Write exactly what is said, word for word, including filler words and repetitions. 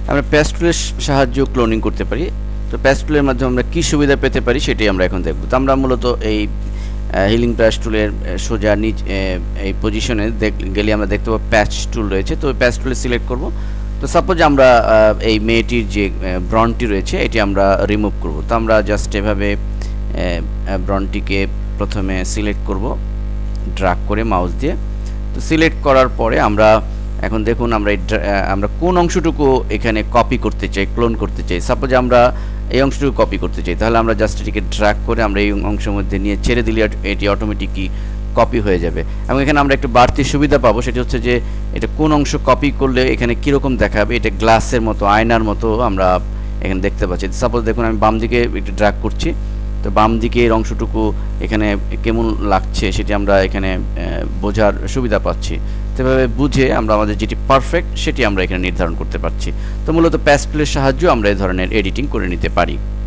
আমরা প্যাচ টুলের সাহায্যে ক্লোনিং করতে পারি। তো প্যাচ টুলের মাধ্যমে আমরা কী সুবিধা পেতে পারি সেটাই আমরা এখন দেখব। তো আমরা মূলত এই হিলিং প্যাচ টুলের সোজা নিচ এই পজিশনে গেলে আমরা দেখতে পাবো প্যাচ টুল রয়েছে। তো প্যাচ টুলে সিলেক্ট করব। তো সাপোজ আমরা এই মেয়েটির যে ব্রনটি রয়েছে এটি আমরা রিমুভ করব। তো আমরা জাস্ট এভাবে ব্রনটিকে প্রথমে সিলেক্ট করব ড্র্যাগ করে মাউস দিয়ে। তো সিলেক্ট করার পরে আমরা এখন দেখুন আমরা আমরা কোন অংশটুকু এখানে কপি করতে চাই, ক্লোন করতে চাই। সাপোজ আমরা এই অংশটুকু কপি করতে চাই, তাহলে আমরা জাস্ট এটিকে ড্র্যাগ করে আমরা এই অংশের মধ্যে নিয়ে ছেড়ে দিলে এটি অটোমেটিকই কপি হয়ে যাবে। এবং এখানে আমরা একটু বাড়তি সুবিধা পাবো, সেটি হচ্ছে যে এটা কোন অংশ কপি করলে এখানে কীরকম দেখাবে, এটা গ্লাসের মতো, আয়নার মতো আমরা এখানে দেখতে পাচ্ছি। সাপোজ দেখুন আমি বাম দিকে একটু ড্র্যাগ করছি, তো বাম দিকে এর অংশটুকু এখানে কেমন লাগছে সেটি আমরা এখানে বোঝার সুবিধা পাচ্ছি। সেভাবে বুঝে আমরা আমাদের যেটি পারফেক্ট সেটি আমরা এখানে নির্ধারণ করতে পারছি। তো মূলত প্যাচ টুলের সাহায্যে আমরা এই ধরনের এডিটিং করে নিতে পারি।